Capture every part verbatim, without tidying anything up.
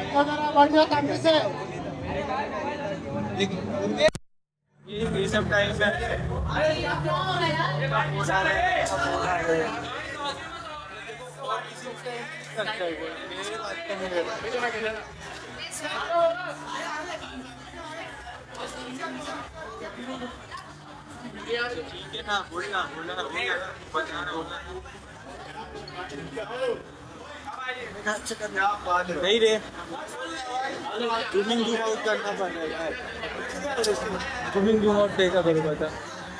ये ये सब टाइम पे ठीक है ना, बोलना बोलना नहीं रे, जूमिंग जूम आउट करना पड़ेगा, जूमिंग जूम आउट देखा करो बता।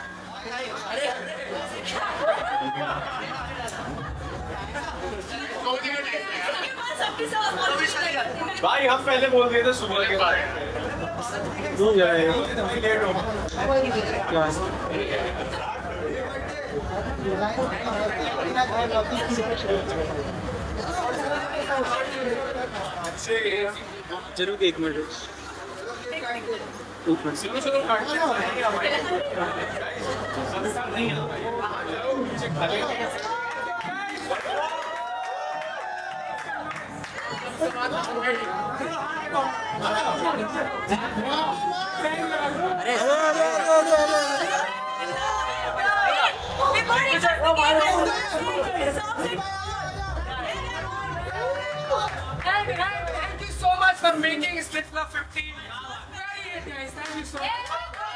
भाई हम पहले बोल दिए थे सुबह के बारे में। लेट हो जरूर एक minute Thank you so much for making Split Club fifteen. Very good guys, thank you so much.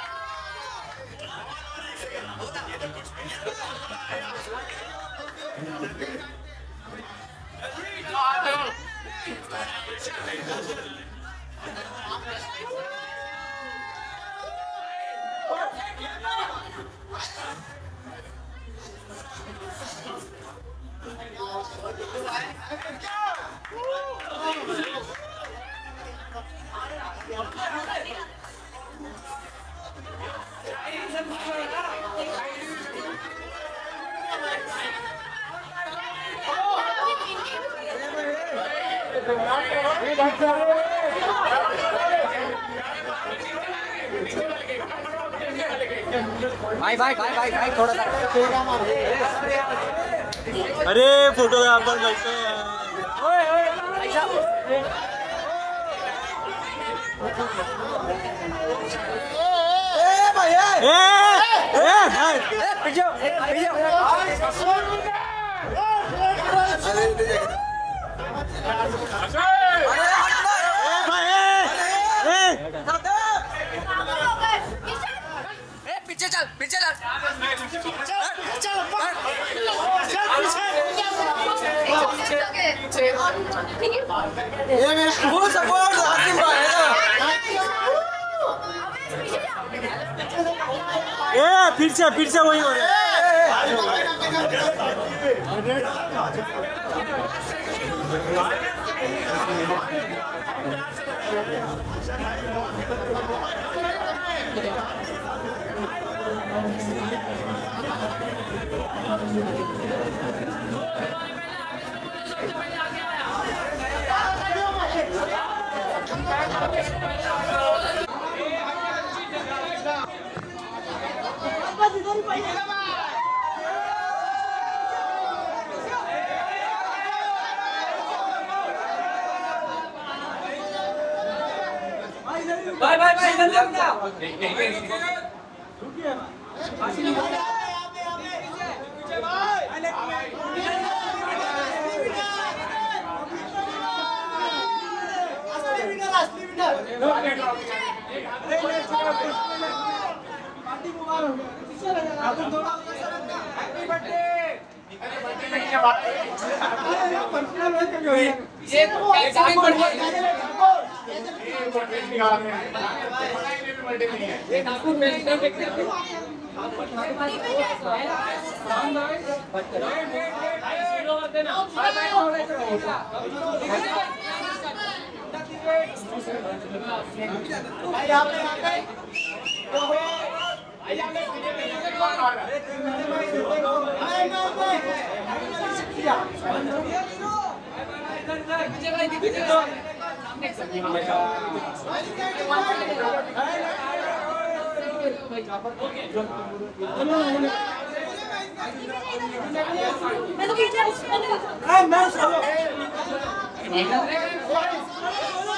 भाई भाई भाई भाई भाई थोड़ा सा अरे फोटोग्राफर बैठो ओए ओए भाई साहब ए भाई ए ए ए पीछे पीछे पीछे चल पीछे चल चल ये मेरा फुल सपोर्ट आसिम भाई है ना। ए फिर से फिर से वही हो रहा है। Bye bye bye इधर जाओ ना। मैं तो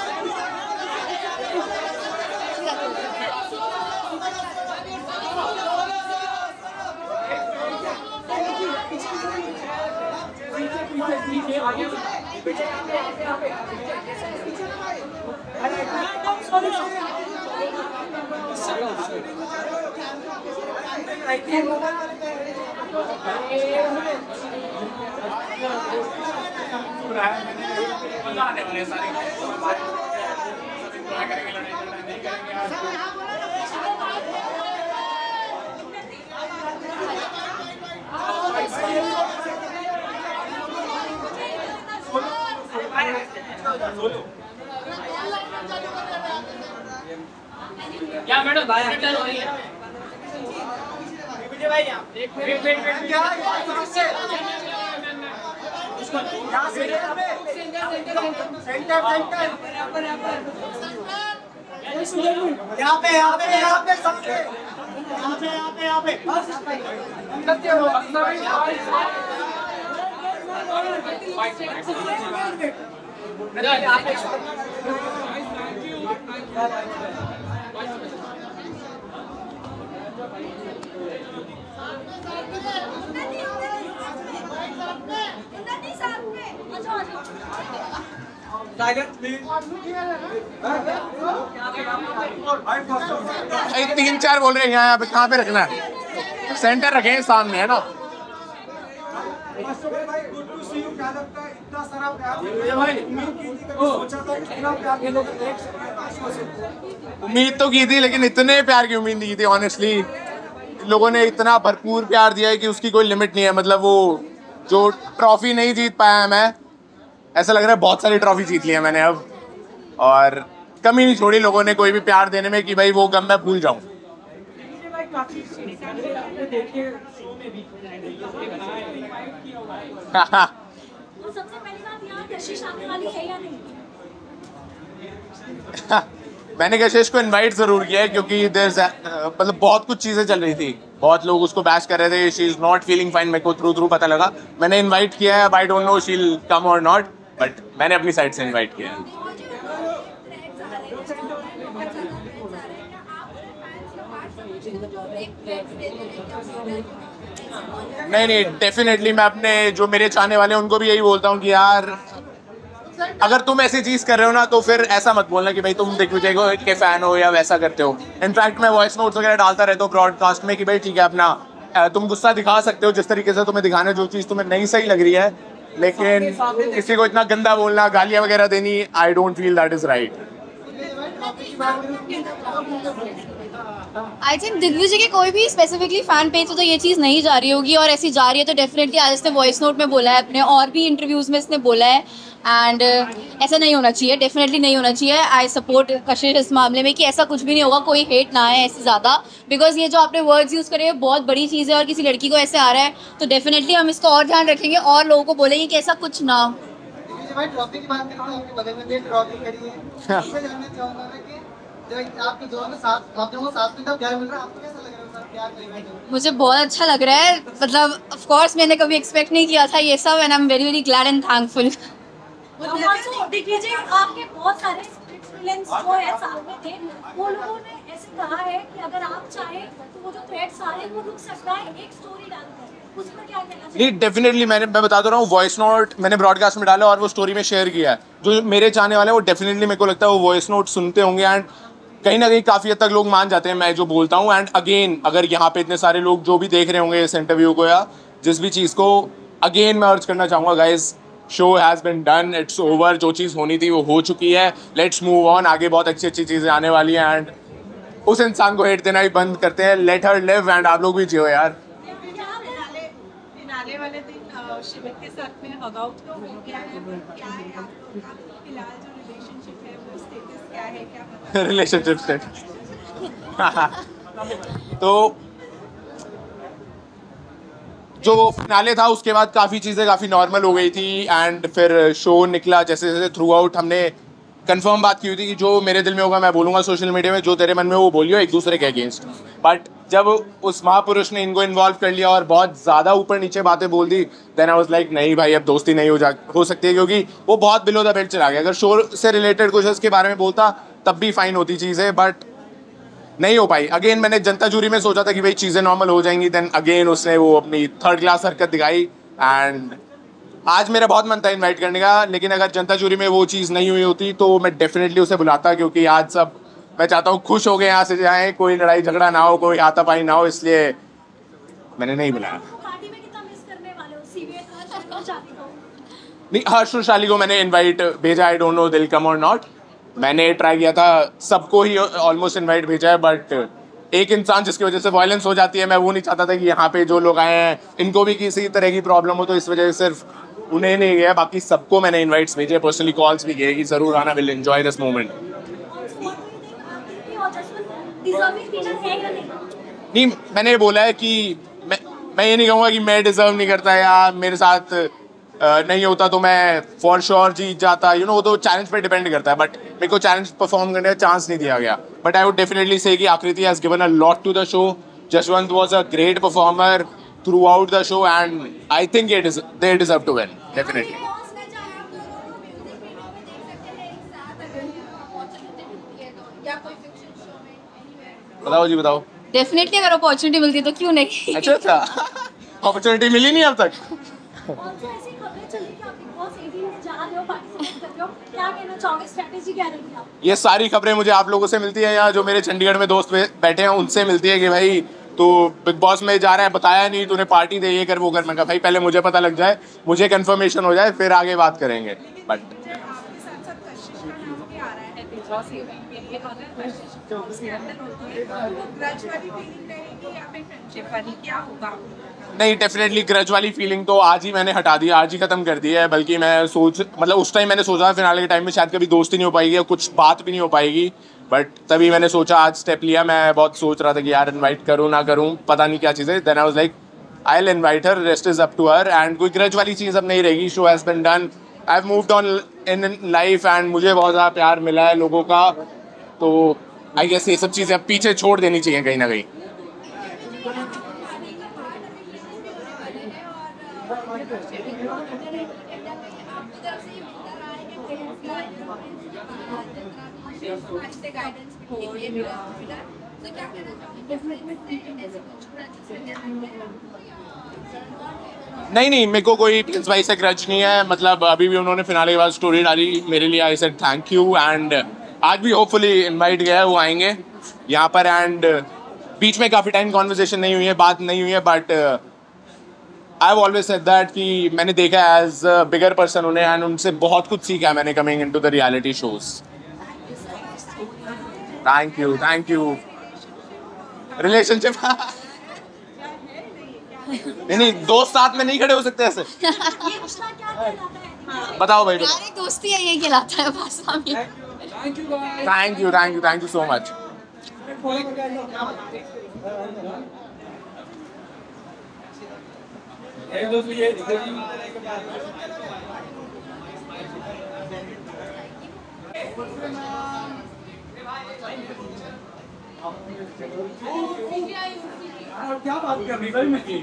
क्या मैडम रिटर्न हो रही है विजय भाई यहाँ एक वेट वेट वेट क्या यहाँ से सेंटर सेंटर यहाँ पे यहाँ पे यहाँ पे सबसे यहाँ पे यहाँ पे यहाँ पे सत्य हो तीन चार बोल रहे हैं यहाँ पे कहाँ पे रखना है सेंटर रखें सामने है ना उम्मीद तो की थी लेकिन इतने प्यार की उम्मीद नहीं की थी ऑनेस्टली लोगों ने इतना भरपूर प्यार दिया है कि उसकी कोई लिमिट नहीं है मतलब वो जो ट्रॉफी नहीं जीत पाया मैं ऐसा लग रहा है बहुत सारी ट्रॉफी जीत ली है मैंने अब और कमी नहीं छोड़ी लोगों ने कोई भी प्यार देने में कि भाई वो गम मैं भूल जाऊं सबसे पहली बात यहाँ कशिश आने वाली है या नहीं? मैंने कशिश को इनवाइट जरूर किया है क्योंकि देयर मतलब बहुत कुछ चीजें चल रही थी बहुत लोग उसको बैश कर रहे थे she is not feeling fine मेरे को थ्रू थ्रू पता लगा मैंने इनवाइट किया है I don't know she will come और नॉट बट मैंने अपनी साइड से इनवाइट किया है नहीं नहीं डेफिनेटली मैं अपने जो मेरे चाहने वाले हैं उनको भी यही बोलता हूँ कि यार अगर तुम ऐसी चीज कर रहे हो ना तो फिर ऐसा मत बोलना कि भाई तुम दिग्विजय के फैन हो या वैसा करते हो इनफैक्ट मैं वॉइस नोट्स वगैरह डालता रहता हूँ ब्रॉडकास्ट में कि भाई ठीक है अपना तुम गुस्सा दिखा सकते हो जिस तरीके से तुम्हें दिखाना जो चीज़ तुम्हें नहीं सही लग रही है लेकिन किसी को इतना गंदा बोलना गालियाँ वगैरह देनी I don't feel that is right I think Digvijay के कोई भी स्पेसिफिकली फैन पेज तो ये चीज़ नहीं जा रही होगी और ऐसी जा रही है तो डेफिनेटली आज इसने वॉइस नोट में बोला है अपने और भी इंटरव्यूज़ में इसने बोला है एंड uh, ऐसा नहीं होना चाहिए डेफिनेटली नहीं होना चाहिए आई सपोर्ट कशिश इस मामले में कि ऐसा कुछ भी नहीं होगा कोई हेट ना है ऐसे ज़्यादा बिकॉज ये जो आपने वर्ड्स यूज़ करे बहुत बड़ी चीज़ है और किसी लड़की को ऐसे आ रहा है तो डेफिनेटली हम इसका और ध्यान रखेंगे और लोगों को बोलेंगे कि ऐसा कुछ ना हो ट्रॉफी की बात करें आपके बगल में भी ट्रॉफी खड़ी है इससे जानना चाहूंगा कि जब आपके दोनों के साथ आप दोनों साथ में तब प्यार मिल रहा है आपको कैसा लग रहा है सर प्यार मिलेगा मुझे बहुत अच्छा लग रहा है मतलब ऑफ कोर्स मैंने कभी एक्सपेक्ट नहीं किया था ये सब and I am very very glad and thankful Digvijay आपके बहुत सारे विलेंस जो है सामने थे वो लोगों ने ऐसे कहा है कि अगर आप चाहें तो वो जो थ्रेड्स आ रहे हैं वो रुक सकता है एक स्टोरी डालकर उस पर क्या कहना चाहिए नहीं डेफिनेटली मैंने मैं बता रहा हूँ वॉइस नोट मैंने ब्रॉडकास्ट में डाला और वो स्टोरी में शेयर किया है जो मेरे चाहने वाले हैं वो डेफिनेटली मेरे को लगता है वो वॉइस नोट सुनते होंगे एंड कहीं ना कहीं काफ़ी हद तक लोग मान जाते हैं मैं जो बोलता हूँ एंड अगेन अगर यहाँ पे इतने सारे लोग जो भी देख रहे होंगे इस इंटरव्यू को या जिस भी चीज़ को अगेन मैं अर्ज करना चाहूँगा guys show has been done it's over जो चीज़ होनी थी वो हो चुकी है लेट्स मूव ऑन आगे बहुत अच्छी अच्छी चीज़ें आने वाली हैं एंड उस इंसान को हेट देना ही बंद करते हैं लेट हर लिव एंड आप लोग भी जियो यार आने वाले दिन शिविर के साथ में हग आउट तो हो गया है क्या है आपका फिलहाल जो रिलेशनशिप है वो स्टेटस क्या है क्या पता रिलेशनशिप स्टेटस तो जो फिनाले था उसके बाद काफ़ी चीज़ें काफ़ी नॉर्मल हो गई थी एंड फिर शो निकला जैसे जैसे थ्रू आउट हमने कंफर्म बात की हुई थी कि जो मेरे दिल में होगा मैं बोलूँगा सोशल मीडिया में जो तेरे मन में वो बोलियो एक दूसरे के अगेंस्ट बट जब उस महापुरुष ने इनको इन्वॉल्व कर लिया और बहुत ज़्यादा ऊपर नीचे बातें बोल दी देन आई वाज लाइक नहीं भाई अब दोस्ती नहीं हो जा हो सकती है क्योंकि वो बहुत बिलो द बेल्ट चला गया अगर शो से रिलेटेड कुछ इसके बारे में बोलता तब भी फाइन होती चीज़ें बट नहीं हो पाई अगेन मैंने जनता जूरी में सोचा था कि भाई चीज़ें नॉर्मल हो जाएंगी देन अगेन उसने वो अपनी थर्ड क्लास हरकत दिखाई एंड आज मेरा बहुत मन था इनवाइट करने का, लेकिन अगर जनता जूरी में वो चीज़ नहीं हुई होती तो मैं डेफिनेटली उसे बुलाता, क्योंकि आज सब मैं चाहता हूँ खुश हो गए यहाँ से जाएँ, कोई लड़ाई झगड़ा ना हो, कोई हाथापाई ना हो, इसलिए मैंने नहीं बुलाया। पार्टी में कितना मिस करने वाले हो सीवीएस और शादी को? नहीं, हर्ष और शाली को मैंने इनवाइट भेजा, आई डोंट नो दिल कम और नॉट। मैंने ट्राई किया था, सबको ही ऑलमोस्ट इनवाइट भेजा है, बट एक इंसान जिसकी वजह से वायलेंस हो जाती है, मैं वो नहीं चाहता था कि यहाँ पे जो लोग आए हैं इनको भी किसी तरह की प्रॉब्लम हो, तो इस वजह से सिर्फ उन्हें नहीं गया, बाकी सबको मैंने इनवाइट्स भेजे, पर्सनली कॉल्स भी किए कि ज़रूर आना, विल एंजॉय दिस मोमेंट। नहीं, मैंने बोला है कि मैं मैं ये नहीं कहूँगा कि मैं डिज़र्व नहीं करता या मेरे साथ नहीं होता तो मैं फॉर श्योर जीत जाता, यू नो, वो तो चैलेंज पे डिपेंड करता है, बट मेरे को चैलेंज परफॉर्म करने का चांस नहीं दिया गया। बट आई वुड डेफिनेटली से कि Aakriti has given a lot to the show. Jaswant was a great performer throughout the show and I think it is they deserve to win definitely. बताओ जी बताओ। डेफिनेटली अगर opportunity मिलती तो क्यों नहीं। अच्छा अच्छा, अपॉर्चुनिटी मिली नहीं अब तक। ये सारी खबरें मुझे आप लोगों से मिलती है या जो मेरे चंडीगढ़ में दोस्त बैठे हैं उनसे मिलती है कि भाई तो बिग बॉस में जा रहा है, बताया नहीं, तूने पार्टी दे, ये कर वो कर। मैं कहा भाई पहले मुझे पता लग जाए, मुझे कंफर्मेशन हो जाए, फिर आगे बात करेंगे। बट नहीं, डेफिनेटली ग्रज वाली फीलिंग तो आज ही मैंने हटा दी, आज ही खत्म कर दी है। बल्कि मैं सोच मतलब उस टाइम मैंने सोचा फिनाले के टाइम में शायद कभी दोस्ती नहीं हो पाएगी, कुछ बात भी नहीं हो पाएगी, बट तभी मैंने सोचा, आज स्टेप लिया। मैं बहुत सोच रहा था कि यार इनवाइट करूँ ना करूँ, पता नहीं क्या चीज़ है। Then I was like I will invite her, rest is up to her, and कोई ग्रज वाली चीज़ अब नहीं रहेगी। Show has been done, I have moved on in life and मुझे बहुत ज़्यादा प्यार मिला है लोगों का, तो आई गेस ये सब चीज़ें अब पीछे छोड़ देनी चाहिए कहीं ना कहीं। नहीं नहीं, मेरे को कोई प्रिंस भाई से ग्रज नहीं है। मतलब अभी भी उन्होंने फिनाले के बाद स्टोरी डाली मेरे लिए, I said thank you, and आज भी होपफुली इनवाइट गया है, वो आएंगे यहाँ पर। एंड बीच में काफ़ी टाइम कॉन्वर्सेशन नहीं हुई है, बात नहीं हुई है, but I have always said that कि मैंने देखा एज अ बिगर पर्सन उन्हें, एंड उनसे बहुत कुछ सीखा है मैंने coming into the reality shows. Thank you thank you. Relationship नहीं नहीं, दोस्त साथ में नहीं खड़े हो सकते ऐसे। बताओ भाई, यार एक दोस्ती है, ये कहलाता है बस। Thank you thank you thank you so much. क्या बात कर रही भाई मैं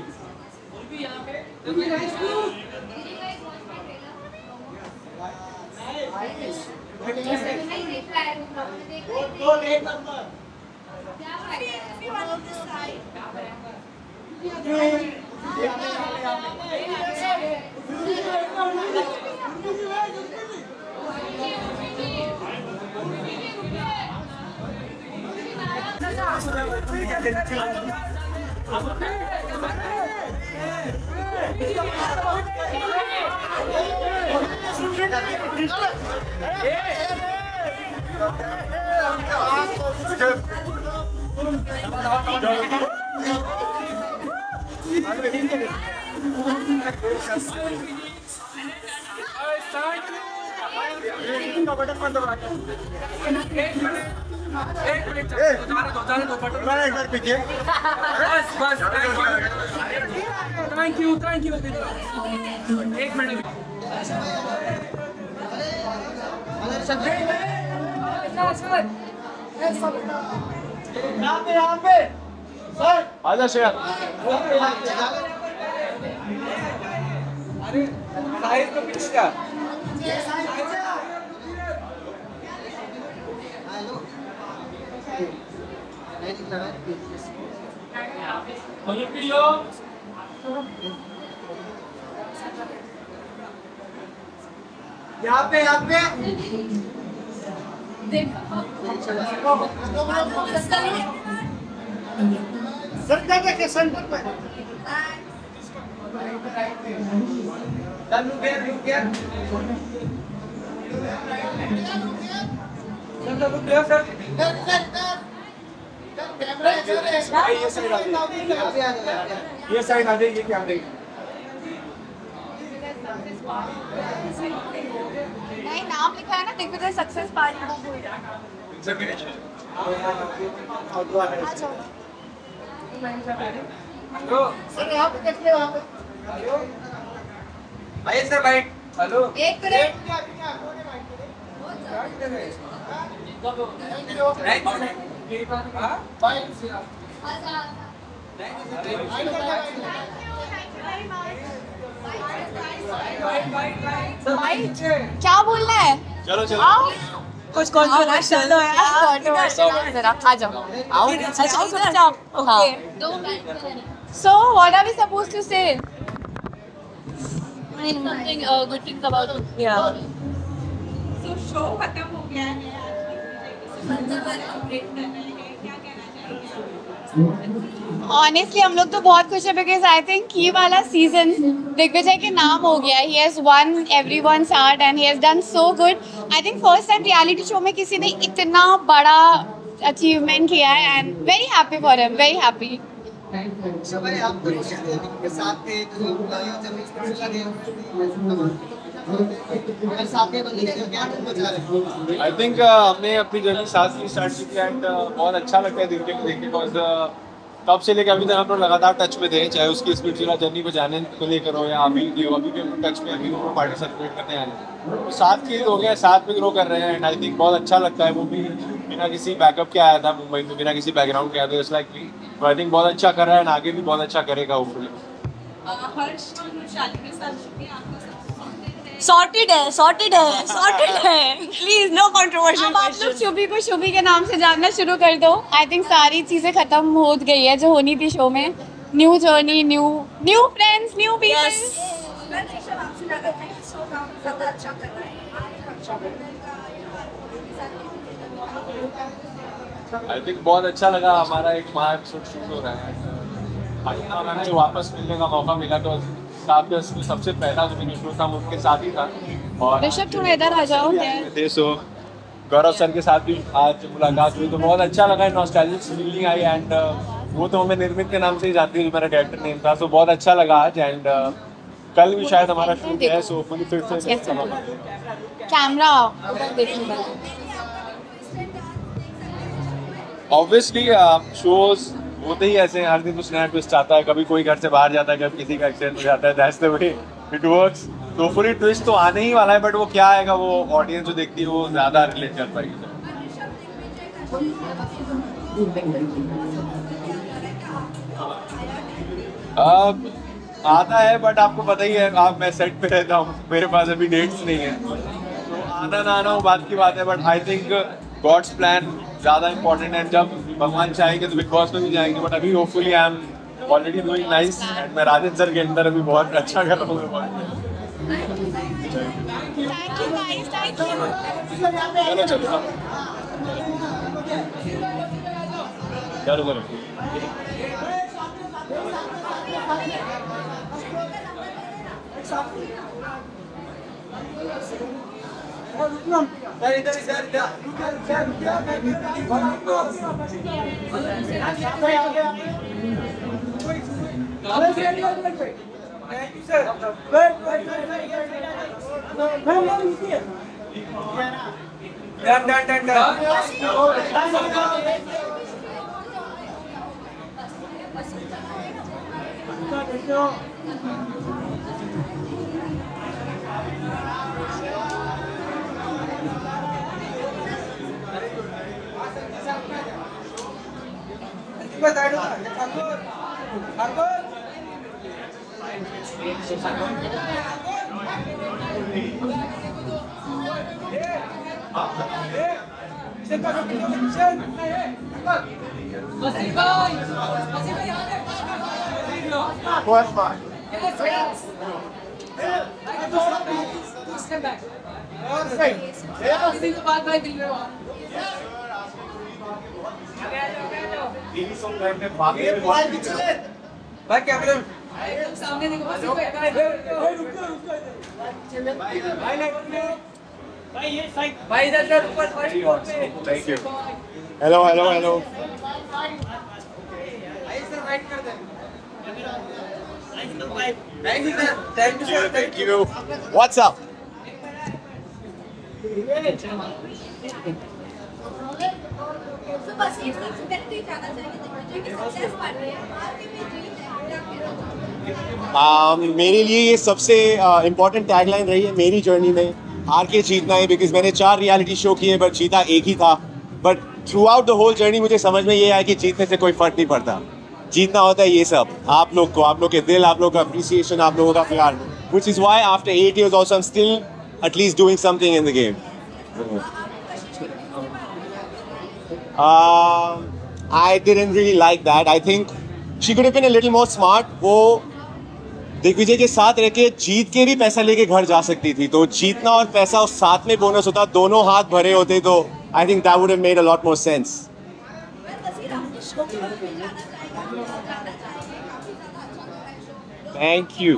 थैंक यू थैंक यू एक मिनट यहाँ पे यहाँ पे सर आजा शेयर। अरे साहिल को पीछे क्या यहाँ पे यहाँ पे सेंटर पे सेंटर पे रुक गया रुक गया सेंटर रुक गया सर ये साइड आ जाइए ये साइड आ जाइए क्या देंगे नहीं नाम लिखा है ना दिग्विजय सक्सेस पार्टी। सर यहाँ पे देखिए वहाँ पे आइए सर भाई हेलो एक मिनट भाई क्या बोलना है? चलो चलो आओ कुछ controversial लो यार। controversial जरा आ जाओ। अच्छा हाँ। So what are we supposed to say? Something uh, good things about it. Yeah. So show खत्म हो गया है आज की क्या कहना चाहिए? ऑनेस्टली हम लोग तो बहुत खुश है बिकॉज आई थिंक ये वाला सीजन दिग्विजय के नाम हो गया। He has won everyone's heart and he has done so good. I think first time reality show में किसी ने इतना बड़ा अचीवमेंट किया है and very happy for him, very happy. भाई आप तो के साथ थे तो जब इसका अगर साथ में बंदे का क्या बचा रहे आई थिंक हमने अपनी जर्नी साथ ही स्टार्ट की थी एंड बहुत अच्छा लगता है दिल के देखने को। तब से लेकर अभी तक हम लोग लगातार टच में थे, चाहे उसकी स्पिरिचुअल जर्नी को जाने को लेकर हो या अभी भी हो, अभी भी हम टच में, अभी हम पार्टी सेलिब्रेट करने आए हैं। तो साथ के हो गया, साथ में ग्रो कर रहे हैं एंड आई थिंक बहुत अच्छा लगता है। वो भी बिना किसी बैकअप के आया था मुंबई में, बिना किसी बैकग्राउंड के आया था। इट्स लाइक मी, तो आई थिंक बहुत अच्छा कर रहा है एंड आगे भी बहुत अच्छा करेगा होपफुली। हर्ष और शालिनी के साथ शूटिंग आपको सॉर्टेड है, सॉर्टेड है, सॉर्टेड है। प्लीज नो कंट्रोवर्शियल अब आप लोग शुभी को शुभी के नाम से जानना शुरू कर दो। आई थिंक सारी चीजें खत्म हो गई है जो होनी थी शो में। New journey, new new friends, new I think बहुत अच्छा लगा। हमारा एक महा एपिसोड शूट हो रहा है, हमें जो वापस मिलने का मौका मिला तो साथ में सबसे पहला जो मैंने शो था वो उनके साथ ही था। और ऋषभ थोड़ा इधर आ जाओ। थे सो गौरव सर के साथ भी आज मुलाकात हुई तो बहुत अच्छा लगा, नॉस्टैल्जिक फीलिंग आई एंड वो तो हमें निर्मित के नाम से ही जाती है जो मेरा कैरेक्टर नेम था। सो बहुत अच्छा लगा आज एंड कल भी शायद हमारा शूट है, सो फुली फिर से कैमरा ऑब्वियसली शोज होते ही ऐसे हैं, हर दिन कुछ नया ट्विस्ट आता है। कभी कोई घर से बाहर जाता है, कभी किसी का एक्सीडेंट हो जाता है। That's the way it works. तो फुली ट्विस्ट तो आने ही वाला है, बट वो क्या आएगा वो ऑडियंस जो देखती है वो ज़्यादा रिलेट कर पाएगी। अब आता है बट आपको पता ही है, आप मैं सेट पे रहता हूँ, मेरे पास अभी डेट्स नहीं है, तो आना ना आना वो बात की बात है। But I think God's plan ज़्यादा इंपॉर्टेंट है। जब भगवान चाहेंगे तो बिग बॉस में भी जाएंगे, बट अभी hopefully I am already doing nice and मैं राजन सर के अंदर अभी बहुत अच्छा कर रहा हूँ। चलो चलो चलो करो। इधर इधर इधर done done done done What's fine? Step back. भाई कैमरे सामने देखो बस भाई ये साइड भाई इधर से ऊपर फर्स्ट फ्लोर पे thank you hello hello hello भाई सर राइट कर दे thank you sir thank you sir thank you what's up तो बस ये करते ही जाना चाहिए जो कि सक्सेस पा रही है आपकी भी ड्रीम है क्या कहना Um, मेरे लिए ये सबसे इम्पोर्टेंट टैगलाइन रही है मेरी जर्नी में, हार के जीतना है। बिकॉज मैंने चार रियलिटी शो किए बट जीता एक ही था। But throughout the whole journey मुझे समझ में ये आया कि जीतने से कोई फर्क नहीं पड़ता, जीतना होता है ये सब आप लोग को, आप लोग के दिल, आप लोग का अप्रिसिएशन, आप लोगों का प्यार। Which is why after eight years also I am still at least doing something in the game. I didn't really like that. I think she could have been a little more smart. वो दिग्विजय के साथ रह के जीत के भी पैसा लेके घर जा सकती थी, तो जीतना और पैसा उस साथ में बोनस होता, दोनों हाथ भरे होते, तो I think that would have made a lot more sense. Thank you.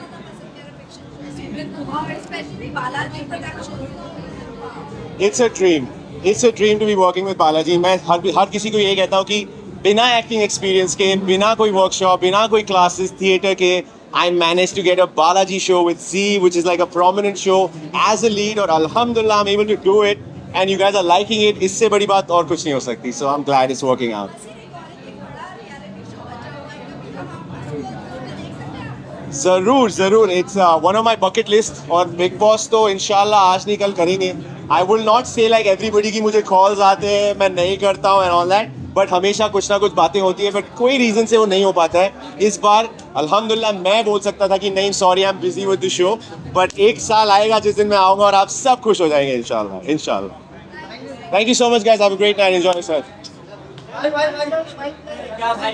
It's a dream, it's a dream to be working with Balaji. मैं हर हर किसी को ये कहता हूँ कि बिना एक्टिंग एक्सपीरियंस के, बिना कोई वर्कशॉप, बिना कोई क्लासेस थिएटर के, I managed to get a Balaji show with Z, which is like a prominent show, as a lead, और alhamdulillah I'm able to do it, and you guys are liking it. इससे बड़ी बात और कुछ नहीं हो सकती, so I'm glad it's working out. ज़रूर ज़रूर, it's uh, one of my bucket list, और Big Boss तो इंशाल्लाह आज नहीं कल करेंगे। I will not say like everybody की मुझे calls आते हैं, मैं नहीं करता हूँ and all that, बट हमेशा कुछ ना कुछ बातें होती है, बट कोई रीज़न से वो नहीं हो पाता है। इस बार अल्हम्दुलिल्लाह मैं बोल सकता था कि नहीं sorry I am busy with the show, but एक साल आएगा जिस दिन मैं आऊँगा और आप सब खुश हो जाएंगे इंशाल्लाह इंशाल्लाह। Thank you so much guys, have a great night, enjoy yourself. भाई भाई भाई क्या भाई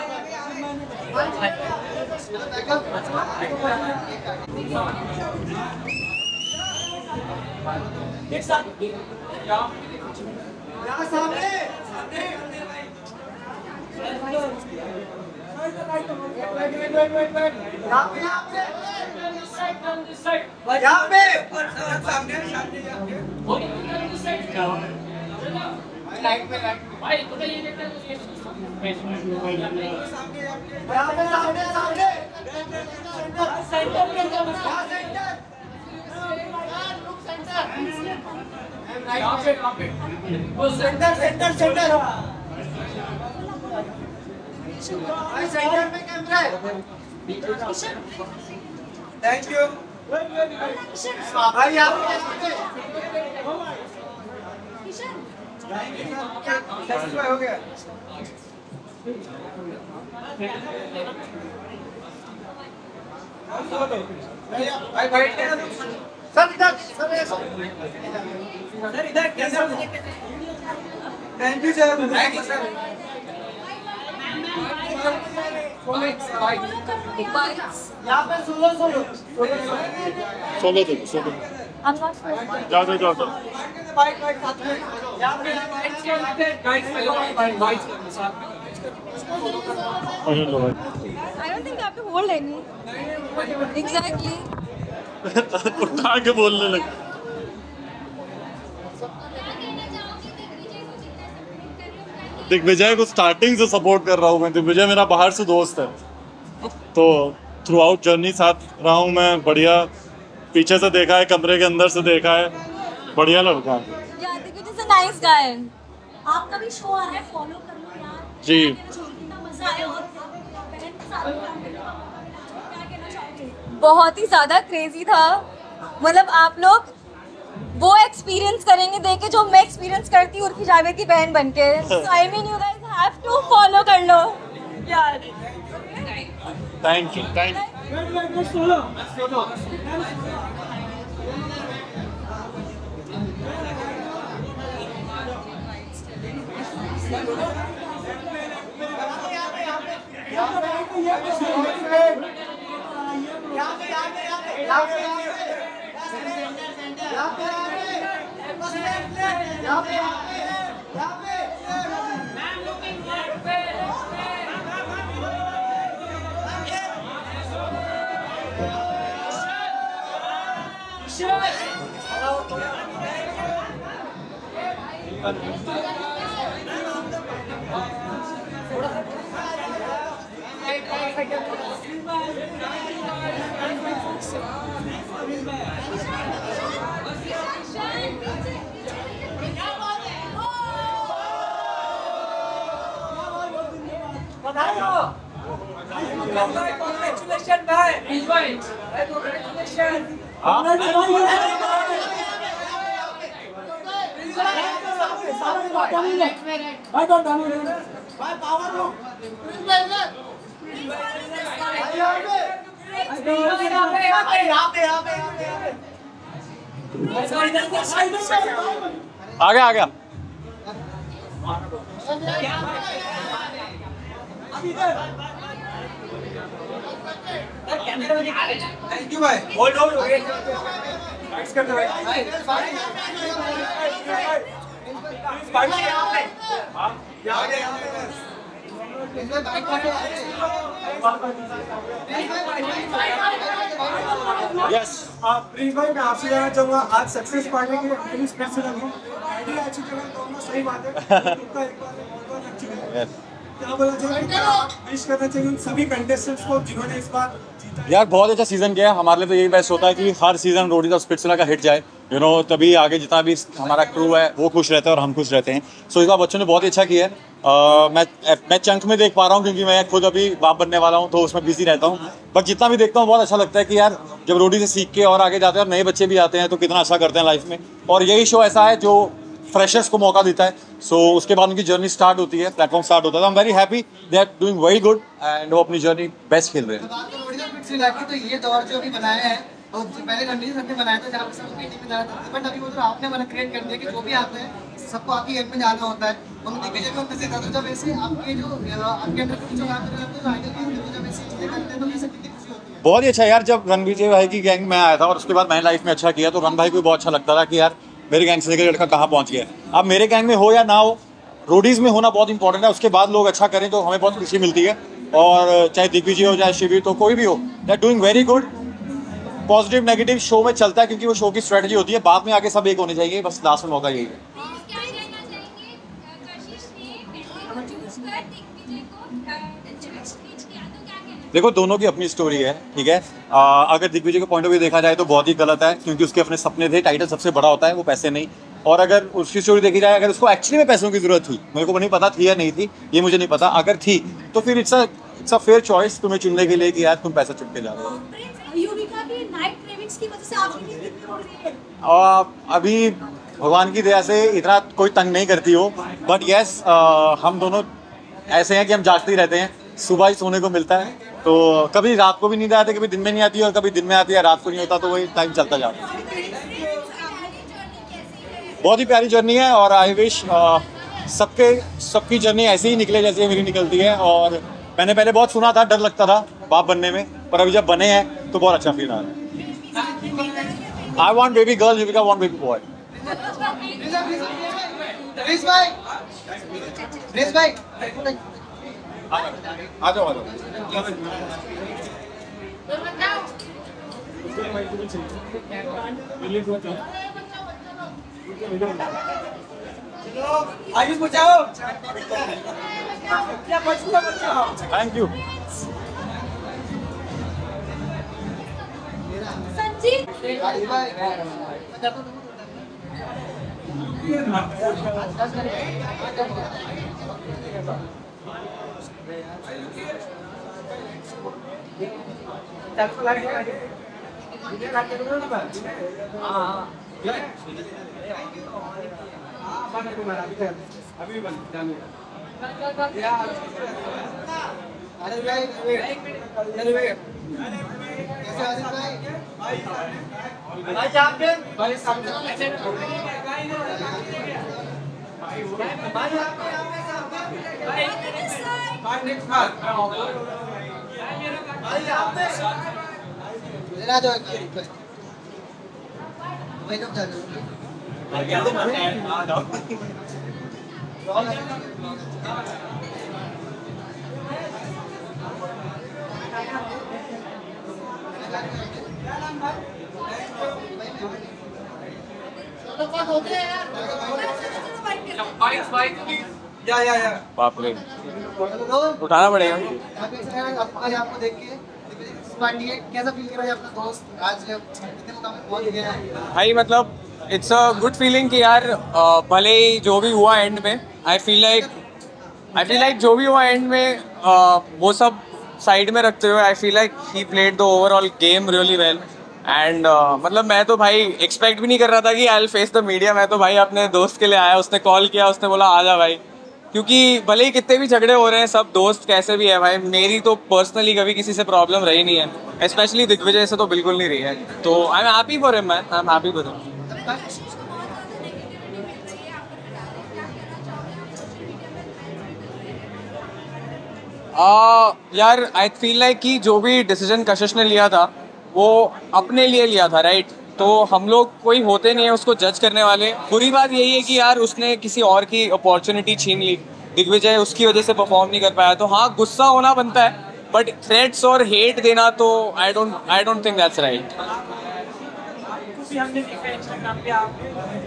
एक साथ यहाँ सामने यहाँ पे सामने लाइट पे लाइट भाई तो ये देखते हैं यहाँ पे सामने सामने सेंटर के अंदर सेंटर यहाँ पे यहाँ पे वो सेंटर सेंटर सेंटर भाई सेंटर में कैमरा है। थैंक यू भाई आप हो गया भाई बैठ के सर इधर सर इधर कैसे thank you sir thank you sir यहाँ पे सोलो सोलो सोलो दो सोलो जाओ जाओ जाओ बाइक बाइक साथ में यहाँ पे guys hello bike bike I don't think you have to hold any. Exactly. उठा के बोलने लगे। दिग्विजय को स्टार्टिंग से सपोर्ट कर रहा हूँ मैं। दिग्विजय मेरा बाहर से दोस्त है, तो थ्रू आउट जर्नी साथ रहा हूँ मैं। बढ़िया, पीछे से देखा है, कमरे के अंदर से देखा है, बढ़िया लड़का है। Yeah, Digvijay is a nice guy. आपका भी शो आ रहा है, फॉलो कर लो यार। जी। कितना मजा आया और बहन के साथ काम करने का मौका मिला, क्या कहना चाहोगे? बहुत ही ज़्यादा क्रेजी था। मतलब आप लोग वो एक्सपीरियंस करेंगे देख के जो मैं एक्सपीरियंस करती हूँ उर्फी जावेद की बहन बनके। So I mean you guys have to follow कर लो यार। Thank you thank you. यहाँ पे यहाँ पे यहाँ पे Congratulations, bhai. Congratulations. आ गया आ गया थैंक यू भाई होल्ड होल्ड नाइस कर दो भाई भाई यहां पे हां यहां पे यहां पे यस प्लीज भाई मैं आपसे जानना चाहूंगा आज सक्सेस पार्टी की अपनी स्पेस से लगूं आईडिया अच्छी जगह दोनों सही बात है तुमका एक बार बहुत अच्छी है क्या बोला चाहिए विश करना चाहिए उन सभी कंटेस्टेंट्स को जिन्होंने इस बार यार बहुत अच्छा सीजन किया हमारे लिए तो यही बेस्ट होता है कि हर सीजन रोडीज और स्पिट्सविला का हिट जाए यू नो तभी आगे जितना भी हमारा क्रू है वो खुश रहता है और हम खुश रहते हैं सो इस बार बच्चों ने बहुत ही अच्छा किया है uh, मैं मैं चंक में देख पा रहा हूँ क्योंकि मैं खुद अभी बाप बनने वाला हूँ तो उसमें बिजी रहता हूँ बट जितना भी देखता हूँ बहुत अच्छा लगता है कि यार जब रोडी से सीख के और आगे जाते हैं और नए बच्चे भी आते हैं तो कितना अच्छा करते हैं लाइफ में और यही शो ऐसा है जो फ्रेशर्स को मौका देता है सो so, उसके बाद उनकी जर्नी स्टार्ट होती है प्लेटफॉर्म स्टार्ट होता है I am very happy they are doing very good and वो अपनी जर्नी बेस्ट खेल रहे हैं तो ये दौर जो अभी बनाया है और पहले रणवीर सर ने बनाया था जहाँ पे सबको टीम में जाना था बट अभी वो तो आपने बना क्रिएट कर दिया कि जो भी आते हैं सबको आपकी गेम में जाना होता है हम दिग्विजय को उनसे तो जब ऐसे आपके जो आपके अंदर जो आप तो आइडल की जब ऐसी चीजें करते हैं तो ये सब कितनी खुशी होती है बहुत ही अच्छा यार जब रणवीर भाई की गैंग में आया था और उसके बाद मैंने लाइफ में अच्छा किया तो रण भाई को बहुत अच्छा लगता था कि यार मेरे गैंग से लेकर लड़का कहाँ पहुँच गया अब मेरे गैंग में हो या ना हो रोडीज में होना बहुत इंपॉर्टेंट है उसके बाद लोग अच्छा करें तो हमें बहुत खुशी मिलती है और चाहे दिग्विजय हो चाहे शिविर तो कोई भी हो they are doing very good positive negative show में चलता है क्योंकि वो शो की स्ट्रेटजी होती है बाद में आके सब एक होने चाहिए बस लास्ट में मौका यही है देखो दोनों की अपनी स्टोरी है ठीक है आ, अगर दिग्विजय के पॉइंट ऑफ व्यू देखा जाए तो बहुत ही गलत है क्योंकि उसके अपने सपने थे टाइटल सबसे बड़ा होता है वो पैसे नहीं और अगर उसकी स्टोरी देखी जाए अगर उसको एक्चुअली में पैसों की जरूरत थी मेरे को नहीं पता थी या नहीं थी ये मुझे नहीं पता अगर थी तो फिर it's a it's a fair choice तुम्हें चुनने के लिए कि यार तुम पैसा चुन के जा रहे हो अभी भगवान की दया से इतना कोई तंग नहीं करती हो बट यस हम दोनों ऐसे हैं कि हम जागते ही रहते हैं सुबह ही सोने को मिलता है तो कभी रात को भी नींद आती है कभी दिन में नहीं आती और कभी दिन में आती है रात को नहीं होता तो वही टाइम चलता जाता है बहुत ही प्यारी जर्नी है और आई विश सबके सबकी जर्नी ऐसे ही निकले जैसे मेरी निकलती है और मैंने पहले बहुत सुना था डर लगता था बाप बनने में पर अभी जब बने हैं तो बहुत अच्छा फील आ रहा है I want baby girl Yuvika want baby boy आ जाओ आ जाओ आयुष बचाओ क्या बचूगा बचाओ थैंक यू अभी बन अरे भाई अरे भाई कैसे आदित्य भाई भाई चैंपियन भाई सामने भाई नेक्स्ट बार भाई आप पे इधर आ जाओ दुबई कब जा रहे हो? या या या बाप रे, तो उठाना पड़ेगा। आपको आज आपको देख के पार्टी है, कैसा फील कर रहा है अपना दोस्त आज इतने मुकाम पे पहुंच गया है? भाई मतलब इट्स अ गुड फीलिंग कि यार अ, भले ही जो भी हुआ एंड में, I feel like I feel like जो भी हुआ एंड में अ, वो सब साइड में रखते हुए I feel like he played the overall game really well and मतलब मैं तो भाई एक्सपेक्ट भी नहीं कर रहा था कि I will face the media. मैं तो भाई अपने दोस्त के लिए आया, उसने कॉल किया, उसने बोला आ जा भाई, क्योंकि भले ही कितने भी झगड़े हो रहे हैं, सब दोस्त कैसे भी है भाई, मेरी तो पर्सनली कभी किसी से प्रॉब्लम रही नहीं है, स्पेशली दिग्विजय से तो बिल्कुल नहीं रही है। तो I am happy for him man, I am happy for him. आ, यार आई फील लाइक कि जो भी डिसीजन कशिश ने लिया था वो अपने लिए लिया था, राइट? तो हम लोग कोई होते नहीं है उसको जज करने वाले। बुरी बात यही है कि यार उसने किसी और की अपॉर्चुनिटी छीन ली, दिग्विजय उसकी वजह से परफॉर्म नहीं कर पाया, तो हाँ गुस्सा होना बनता है, बट थ्रेट्स और हेट देना तो I don't I don't think that's right. हमने देखा इंस्टाग्राम पे आपने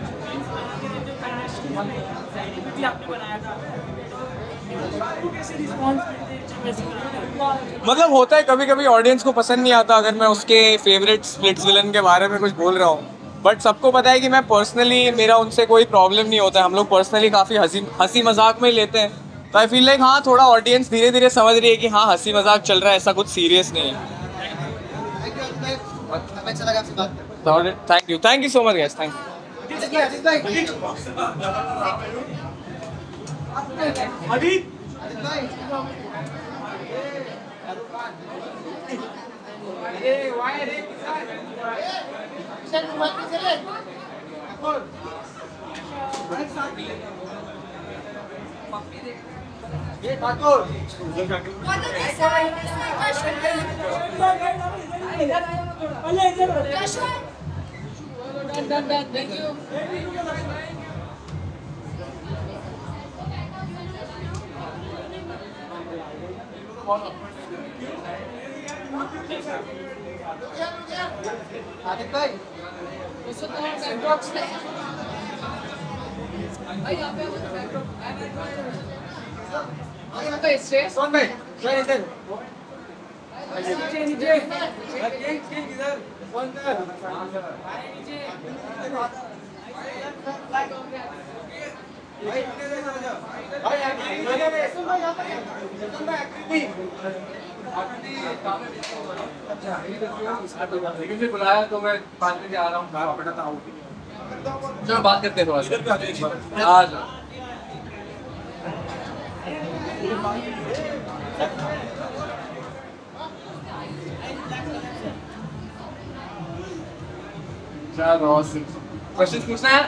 भी आपने बनाया था, कैसे रिस्पॉन्स मतलब होता है कभी कभी ऑडियंस को पसंद नहीं आता अगर मैं उसके फेवरेट स्प्लिट्स विलन के बारे में कुछ बोल रहा हूँ, बट सबको पता है कि मैं पर्सनली, मेरा उनसे कोई प्रॉब्लम नहीं होता है, हम लोग पर्सनली काफ़ी हंसी हंसी मजाक में ही लेते हैं। तो आई फील लाइक हाँ थोड़ा ऑडियंस धीरे धीरे समझ रही है कि हाँ हंसी मजाक चल रहा है, ऐसा कुछ सीरियस नहीं है। अच्छा लगा आपसे बात करके। Thank you thank you so much guys, thank अभी ये ठाकुर आदित्य भाई कौन भाई क्या इधर नीचे नीचे इधर कौन इधर नीचे भाई भाई बुलाया तो मैं पाँच बजे आ रहा हूँ, चलो बात करते हैं थोड़ा सा आज। क्वेश्चन पूछना है?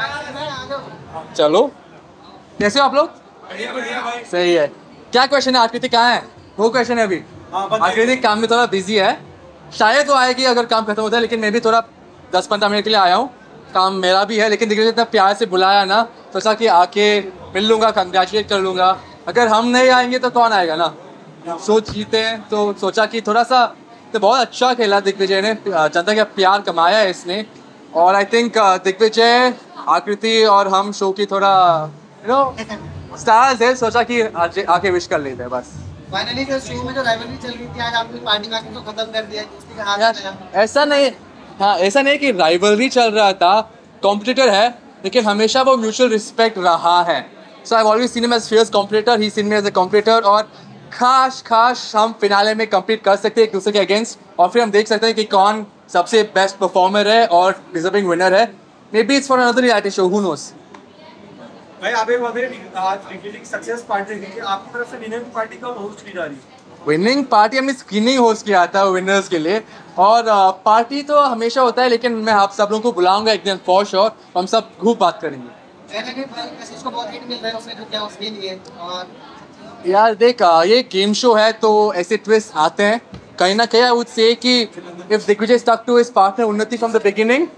चलो कैसे हो आप लोग? सही है। क्या क्वेश्चन है? आकृति कहाँ है? वो क्वेश्चन है अभी। आकृति काम में थोड़ा बिजी है, शायद वो आएगी अगर काम खत्म होता है, लेकिन मैं भी थोड़ा दस पंद्रह मिनट के लिए आया हूँ, काम मेरा भी है, लेकिन देखिए इतना प्यार से बुलाया ना, सोचा कि आके मिल लूँगा, कंग्रेचुलेट कर लूँगा। अगर हम नहीं आएंगे तो कौन आएगा ना, सोच जीते हैं, तो सोचा कि थोड़ा सा, तो बहुत अच्छा खेला दिग्विजय ने, जनता का प्यार कमाया है इसने, और आई थिंक दिग्विजय, आकृति और हम शो की थोड़ा यू नो स्टार्स है, सोचा कि आज आके विश कर लेते हैं बस। फाइनली जो शो में जो राइवलरी चल रही थी आज आपने पार्टी में आके तो खत्म कर दिया, किसी का हाथ आया। ऐसा नहीं, हाँ ऐसा नहीं कि राइवलरी चल रहा था, कॉम्पिटिटर है, लेकिन हमेशा वो म्यूचुअल रिस्पेक्ट रहा है। So I always seen him as fierce competitor, he seen me as a competitor, और खास खास हम फिनाले में कम्पीट कर सकते हैं एक दूसरे के अगेंस्ट, और फिर हम देख सकते हैं कि कौन सबसे बेस्ट परफॉर्मर है और डिजर्विंग विनर है। Maybe it's for another reality show, who knows. भाई आप एक आज सक्सेस पार्टी थी, आपकी तरफ से विनर की पार्टी कब होस्ट की जा रही है? विनिंग पार्टी हमने स्क्रीनिंग होस्ट किया था विनर्स के लिए, और पार्टी तो हमेशा होता है, लेकिन मैं आप सब लोगों को बुलाऊंगा एक दिन फॉर श्योर, हम सब खूब बात करेंगे। को बहुत हिट मिल रहा है उसमें, जो क्या उसके लिए, और यार देख ये गेम शो है तो ऐसे ट्विस्ट आते हैं, कहीं ना कहीं आई वुड से कि if Digvijay stuck to his partner Unnati from the beginning,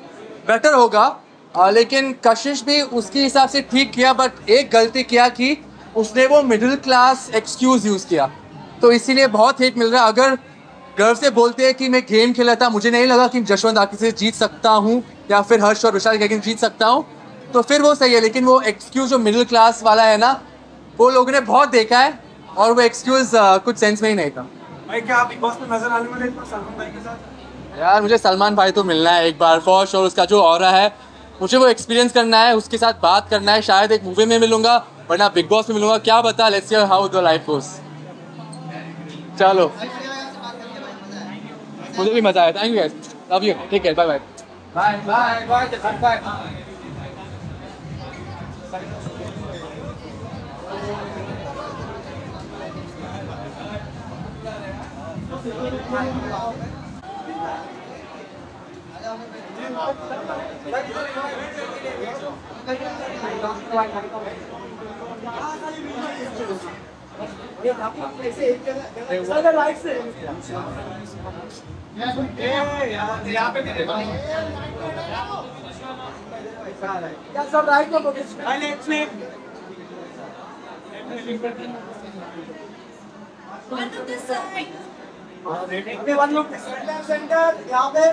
better होगा। आ, लेकिन कशिश भी उसके हिसाब से ठीक किया, बट एक गलती किया कि उसने वो मिडिल क्लास एक्सक्यूज़ यूज़ किया, तो इसीलिए बहुत हेट मिल रहा है। अगर गर्व से बोलते हैं कि मैं गेम खेला था, मुझे नहीं लगा कि जशवंत आखिर से जीत सकता हूँ या फिर हर्ष और विशाल के अगेंस्ट जीत सकता हूँ, तो फिर वो सही है। लेकिन वो एक्सक्यूज़ जो मिडिल क्लास वाला है ना, वो लोगों ने बहुत देखा है और वो एक्सक्यूज़ कुछ सेंस में ही नहीं था। भाई क्या आप बिग बॉस में नजर आने वाले हैं सलमान भाई के साथ? यार मुझे सलमान भाई तो मिलना है एक बार फॉर श्योर। उसका जो ऑरा है मुझे वो एक्सपीरियंस करना है, उसके साथ बात करना है। शायद एक मूवी में मिलूंगा वरना बिग बॉस में मिलूंगा, क्या बता। Let's see how the life goes. चलो मुझे भी मजा आया। Thank you guys, love you, take care, bye bye bye bye bye bye. Centre यहाँ पे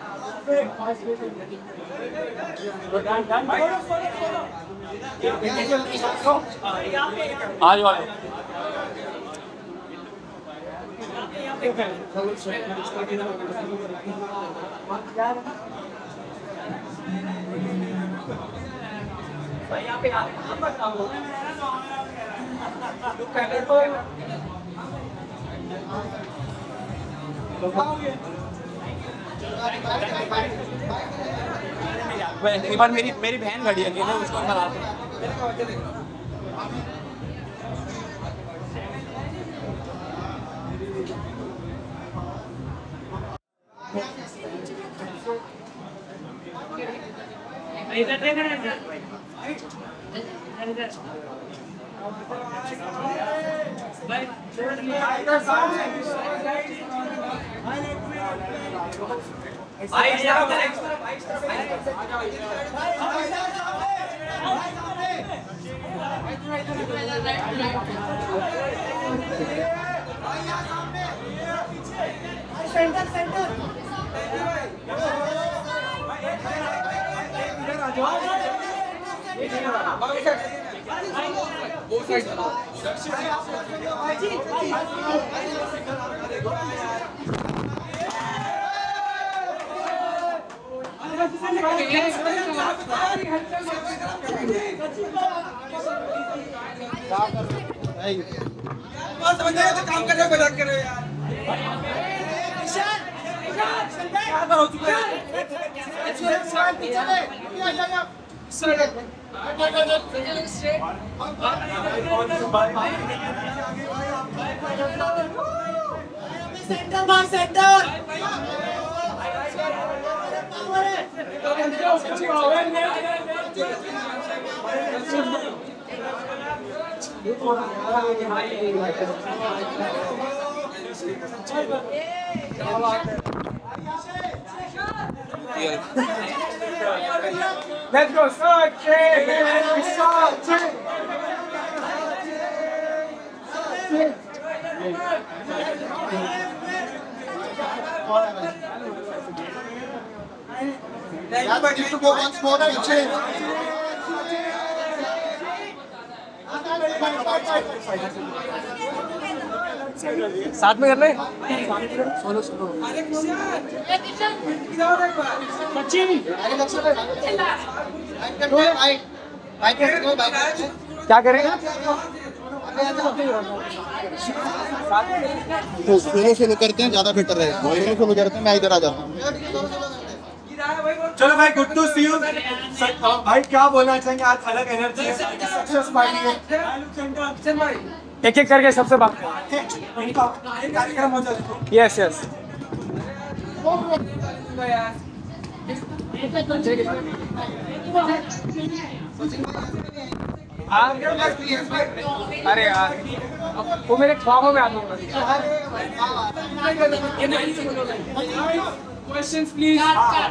आ जाओ। एक बार मेरी मेरी बहन खड़ी है ना, उसको बनाते हैं। इधर देख रहे हैं सेंटर सेंटर काम कर रहे मजाक कर रहे यार। क्या हो चुका है? सेंटर भाई centre Let's go, start, start, start. साथ में कर ले। Solo solo. क्या करेंगे? तो सोलो सोलो करते हैं, ज्यादा बेटर रहेगा। सोलो सोलो करते हैं, मैं इधर आ जाता हूँ। चलो भाई, गुड टू सी यू। भाई क्या बोलना चाहेंगे? आज अलग एनर्जी है, सक्सेस पार्टी है। एक एक करके सबसे बात कार्यक्रम हो जाए। यस यस अरे यार वो मेरे ख्वाबों में आते हैं। Questions please.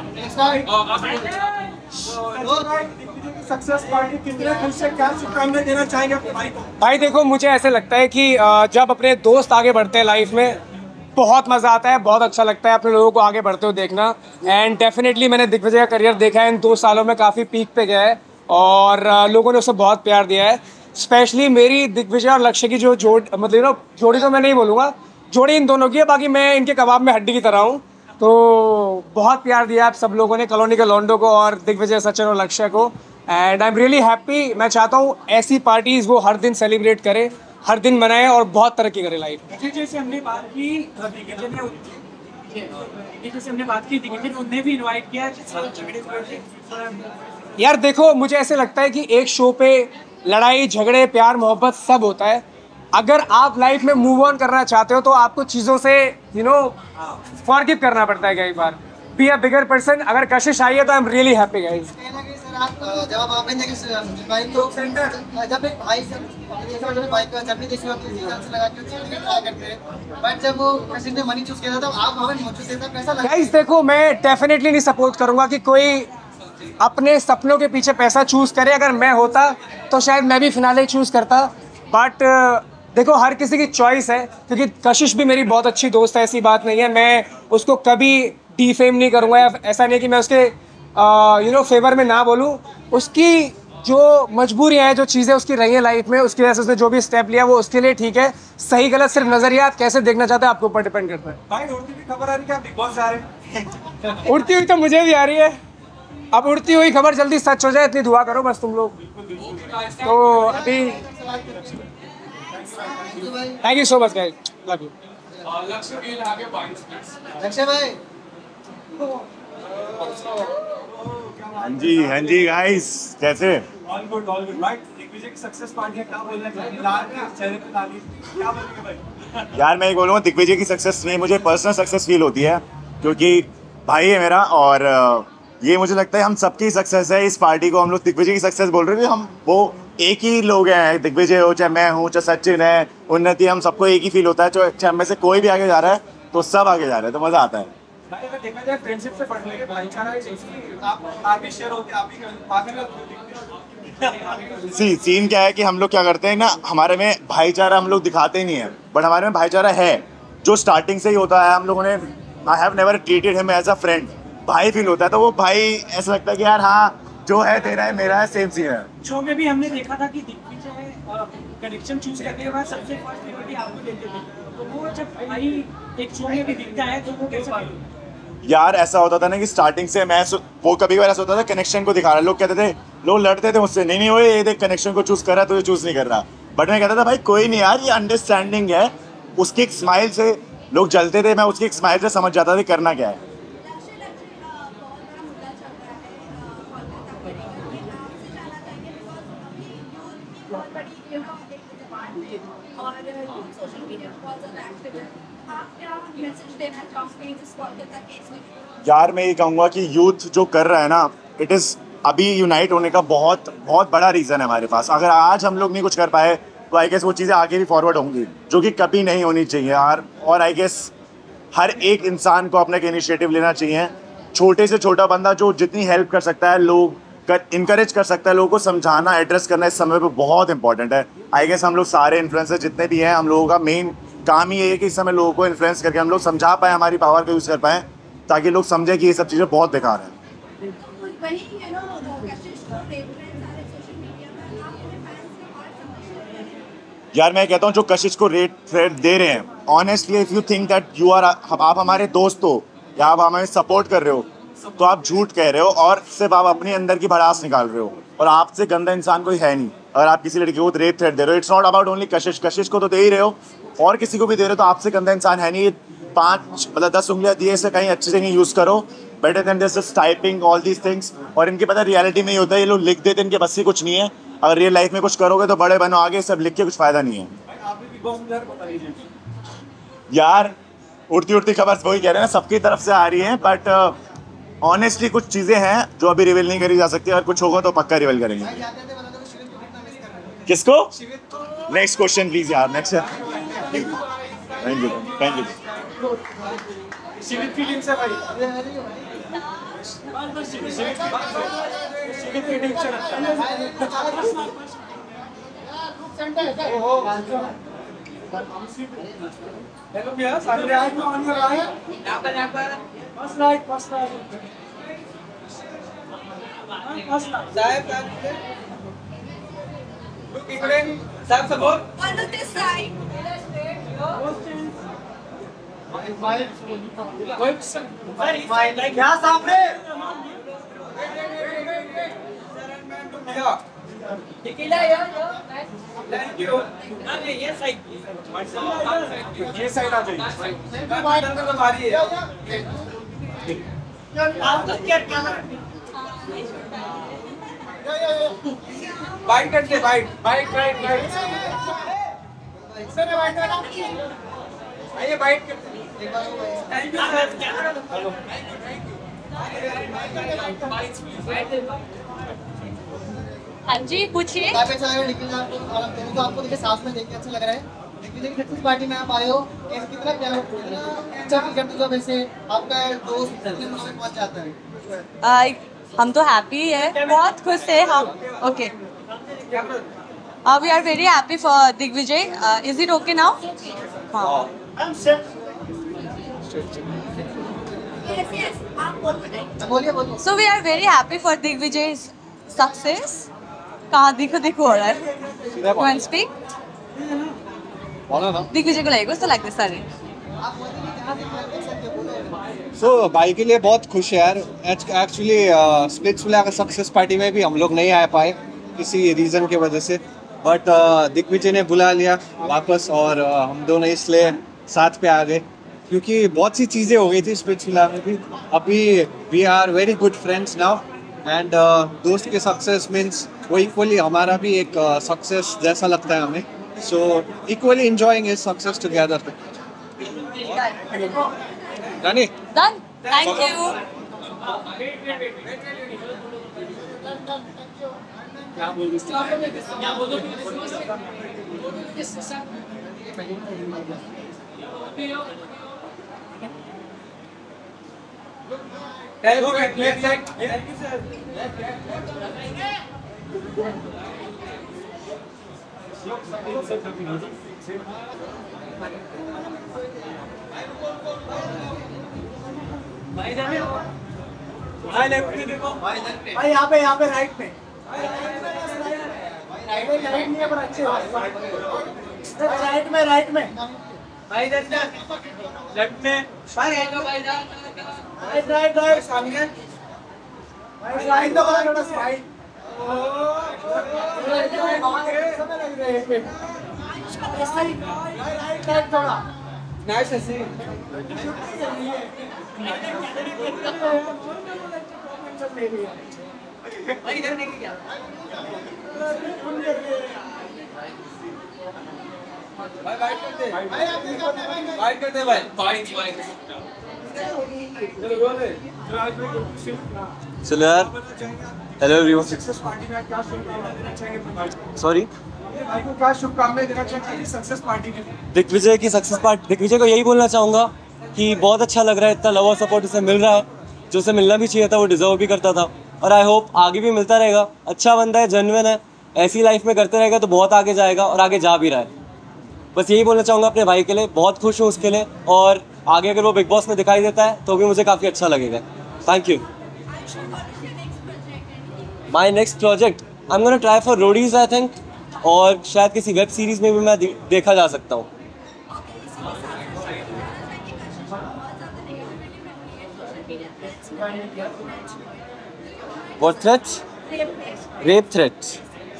सक्सेस पार्टी कितने खुश से क्या शुभकामनाएं देना चाहेंगे अपने भाई को? भाई देखो, मुझे ऐसे लगता है कि अ, जब अपने दोस्त आगे बढ़ते हैं लाइफ में, बहुत मज़ा आता है, बहुत अच्छा लगता है अपने लोगों को आगे बढ़ते हुए देखना। एंड डेफिनेटली मैंने दिग्विजय का करियर देखा है, इन दो सालों में काफ़ी पीक पे गया है और अ, लोगों ने उसे बहुत प्यार दिया है। स्पेशली मेरी दिग्विजय और लक्ष्य की जो जोड़ मतलब ना जोड़ी तो मैं नहीं बोलूँगा, जोड़ी इन दोनों की है, बाकी मैं इनके कबाब में हड्डी की तरह हूँ। तो बहुत प्यार दिया आप सब लोगों ने, कॉलोनी के लॉन्डो को और दिग्विजय, सचिन और लक्ष्य को। And I am really happy. मैं चाहता हूँ ऐसी पार्टीज़ वो हर दिन सेलिब्रेट करें, हर दिन मनाएं और बहुत तरक्की करें लाइफ में। जैसे हमने बात की दिग्विजय ने जैसे हमने बात की दिग्विजय ने उन्हें भी इनवाइट किया झगड़े। यार देखो, मुझे ऐसे लगता है कि एक शो पे लड़ाई झगड़े प्यार मोहब्बत सब होता है। अगर आप लाइफ में मूव ऑन करना चाहते हो तो आपको चीज़ों से यू नो फॉरगिव करना पड़ता है कई बार। Be a bigger person. अगर कशिश आई है तो I am really happy guys. जब आप आपने भाई तो जब एक भाई से भाई का जर्नी देखी होती है लगा के ट्राई करते हैं, बट जब वो किसी ने मनी चूज किया था तब आप हमें मौजूद थे, तब कैसा लगा? गाइस देखो, मैं डेफिनेटली नहीं सपोर्ट करूंगा कि कोई अपने सपनों के पीछे पैसा चूज करे। अगर मैं होता तो शायद मैं भी फिनाले चूज करता, बट देखो हर किसी की चॉइस है। क्योंकि कशिश भी मेरी बहुत अच्छी दोस्त है, ऐसी बात नहीं है। मैं उसको कभी डिफेम नहीं करूँगा, या ऐसा नहीं कि मैं उसके यू नो फेवर में ना बोलूँ। उसकी जो मजबूरियाँ हैं, जो चीज़ें उसकी रही हैं लाइफ में, उसकी वजह से उसने जो भी स्टेप लिया वो उसके लिए ठीक है। सही गलत सिर्फ नजरिया, आप कैसे देखना चाहते हैं आपके ऊपर डिपेंड करता है। भाई उड़ती हुई खबर आ रही है कि बिग बॉस जा रहे हैं। उड़ती हुई तो मुझे भी आ रही है। अब उड़ती हुई खबर जल्दी सच हो जाए, इतनी दुआ करो बस तुम लोग। तो अभी thank you so much guys, love you. Lakshya भाई हाँ जी हाँ जी गाइस, कैसे? All good all good. Right, Digvijay की सक्सेस पार्टी है, क्या बोलना चाहिए? लाल के चेहरे पे ताली, क्या बोलेंगे भाई? यार मैं ये बोलूँगा, दिग्विजय की सक्सेस में मुझे पर्सनल सक्सेस फील होती है, क्योंकि भाई है मेरा और ये मुझे लगता है हम सबकी सक्सेस है। इस पार्टी को हम लोग दिग्विजय की सक्सेस बोल रहे हैं। हम वो एक ही लोग हैं, दिग्विजय हो चाहे मैं हूँ चाहे सचिन है, उन्नति, हम सबको एक ही फील होता है। चाहे हम में से कोई भी आगे जा रहा है तो सब आगे जा रहे हैं, तो मज़ा आता है। भाई अगर देखा जाए फ्रेंडशिप से बढ़ के भाईचारा है, आप आगे शेयर होते आप भी आगे सी सीन क्या है कि हम लोग क्या करते हैं ना, हमारे में भाईचारा हम लोग दिखाते ही नहीं है, बट हमारे में भाईचारा है जो स्टार्टिंग से ही होता है। हम लोगों ने I have never treated him as a friend, भाई फील होता है। तो वो भाई ऐसा लगता है कि यार हाँ, जो है तेरा है मेरा है, सेम सीन है। शो में भी हमने देखा था कि दिग्विजय कनेक्शन चूज करने के बाद सबसे फर्स्ट प्रायोरिटी आपको देते थे, तो वो जब भाई एक शो में भी दिखता है तो वो कैसा फील? यार ऐसा होता था ना कि स्टार्टिंग से मैं वो कभी कभी ऐसा होता था कनेक्शन को दिखा रहा, लोग कहते थे, लोग लड़ते थे मुझसे, नहीं नहीं वो ये देख कनेक्शन को चूज कर रहा है, तुझे चूज नहीं कर रहा। बट मैं कहता था भाई कोई नहीं यार, ये अंडरस्टैंडिंग है। उसकी एक स्माइल से लोग जलते थे, मैं उसकी एक स्माइल से समझ जाता था करना क्या है। यार मैं ये कहूँगा कि यूथ जो कर रहा है ना, इट इज़ अभी यूनाइट होने का बहुत बहुत बड़ा रीज़न है हमारे पास। अगर आज हम लोग नहीं कुछ कर पाए तो आई गेस वो चीज़ें आगे भी फॉरवर्ड होंगी, जो कि कभी नहीं होनी चाहिए यार। और आई गेस हर एक इंसान को अपना एक इनिशिएटिव लेना चाहिए। छोटे से छोटा बंदा जो जितनी हेल्प कर सकता है, लोग कर इनकरेज कर सकता है, लोगों को समझाना, एड्रेस करना इस समय पे बहुत इंपॉर्टेंट है। आई गेस हम लोग सारे इन्फ्लुएंसर जितने भी हैं, हम लोगों का मेन काम ही ये है कि इस समय लोगों को इन्फ्लुएंस करके हम लोग समझा पाएँ, हमारी पावर का यूज़ कर पाएँ, ताकि लोग समझें कि ये सब चीज़ें बहुत बेकार हैं। यार मैं कहता हूँ जो कशिश को रेट थ्रेड दे रहे हैं, honestly if you think that you are आप हमारे दोस्त हो या आप हमें सपोर्ट कर रहे हो, तो आप झूठ कह रहे हो और सिर्फ आप अपने अंदर की भड़ास निकाल रहे हो। और आपसे गंदा इंसान कोई है नहीं। अगर आप किसी लड़की को रेट थ्रेड दे रहे हो, इट्स नॉट अबाउट ओनली कशिश, कशिश को तो दे ही रहे हो और किसी को भी दे रहे हो, तो आपसे गंदा इंसान है नहीं। पाँच मतलब दस उंगलियां दिए से कहीं अच्छे से नहीं यूज़ करो, better than this typing all these things. और इनके पता रियलिटी में ही होता है, ये लोग लिख देते हैं, इनके बस ही कुछ नहीं है। अगर रियल लाइफ में कुछ करोगे तो बड़े बनो, आगे सब लिख के कुछ फ़ायदा नहीं है। यार उड़ती उड़ती खबर वही कह रहे हैं, सबकी तरफ से आ रही है, बट ऑनेस्टली कुछ चीज़ें हैं जो अभी रिवील नहीं करी जा सकती, और कुछ होगा तो पक्का रिवील करेंगे। किसको? नेक्स्ट क्वेश्चन प्लीज यार, next. Thank you thank you. Shivit feeling से भाई शिवित फीलिंग से हेलो भैया साढ़े आठ में ऑन कर रहा है यहाँ पर यहाँ पर first right first right first right साहब लुक इकडे साहब सपोर्ट On this side. क्या सामने थैंक यू ये साइड ये साइड आ जाइए बाइट करते bite bite right right sir bite करना आइए बाइट करते थैंक यू सर हाँ जी पूछिए। काफी अच्छा लगा निखिल जी आपको और दोनों को आपको देखिए साथ में देख के अच्छा लग रहा है। निखिल जी की सक्सेस पार्टी में आप आए हो कैसे कितना क्या अच्छा फील करते हो वैसे आपका दोस्त कितने मुझसे पहुंच जाता है। आ, हम तो हैप्पी है, बहुत खुश है हम। Okay we are very happy for Digvijay. Is it okay now? बोलिए बोलिए। So we are very happy for Digvijay success. कहाँ देखो देखो हो रहा है। वन स्पीक दिग्विजय को लगेगा तो लगता सारे। सो so, भाई के लिए बहुत खुश है यार। एक्चुअली स्प्लिट्स विला का सक्सेस पार्टी में भी हम लोग नहीं आ पाए किसी रीज़न की वजह से, बट uh, दिग्विजय ने बुला लिया वापस और uh, हम दोनों इसलिए साथ पे आ गए क्योंकि बहुत सी चीज़ें हो गई थी स्प्लिट्स विला में भी। अभी we are very good friends now and दोस्त के सक्सेस मीन्स वो इक्वली हमारा भी एक सक्सेस uh, जैसा लगता है हमें। So equally enjoying his success together. Done. Done. Thank you. भाई यहाँ पे यहाँ पे राइट में राइट में राइट नहीं है पर अच्छे राइट में राइट में भाई इधर लेफ्ट में भाई राइट राइट राइट सामने भाई राइट तो बड़ा थोड़ा साइड समय लग रहा है राइट राइट थोड़ा नाइस है सी भाई इधर नहीं क्या भाई बाइट करते भाई बाइट करते भाई बाइट बाइट चलो बोले चलो यार। Hello everyone. सॉरी भाई को क्या शुभकामनाएं देना चाहेंगे सक्सेस पार्टी के लिए? दिग्विजय की सक्सेस पार्टी दिग्विजय को यही बोलना चाहूँगा कि बहुत अच्छा लग रहा है, इतना लव और सपोर्ट उसे मिल रहा है जो उसे मिलना भी चाहिए था, वो डिजर्व भी करता था और आई होप आगे भी मिलता रहेगा। अच्छा बंदा है, जेन्युइन है, ऐसी लाइफ में करते रहेगा तो बहुत आगे जाएगा और आगे जा भी रहा है। बस यही बोलना चाहूँगा अपने भाई के लिए, बहुत खुश हूँ उसके लिए और आगे अगर वो बिग बॉस में दिखाई देता है तो भी मुझे काफ़ी अच्छा लगेगा। Thank you. My next project I am gonna try for Roadies I think, और शायद किसी वेब सीरीज़ में भी मैं देखा जा सकता हूँ। What threats? Rape threats.